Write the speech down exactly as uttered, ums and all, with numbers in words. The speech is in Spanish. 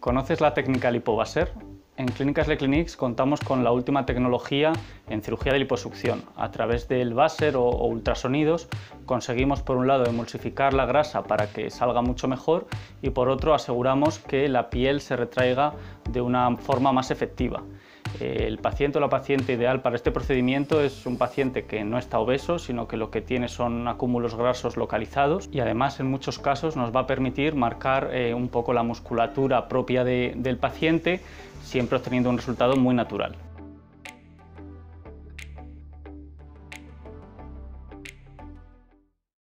¿Conoces la técnica LipoVaser? En Clínicas Le Clinics contamos con la última tecnología en cirugía de liposucción. A través del láser o, o ultrasonidos conseguimos, por un lado, emulsificar la grasa para que salga mucho mejor y, por otro, aseguramos que la piel se retraiga de una forma más efectiva. El paciente o la paciente ideal para este procedimiento es un paciente que no está obeso, sino que lo que tiene son acúmulos grasos localizados y además en muchos casos nos va a permitir marcar eh, un poco la musculatura propia de, del paciente, siempre obteniendo un resultado muy natural.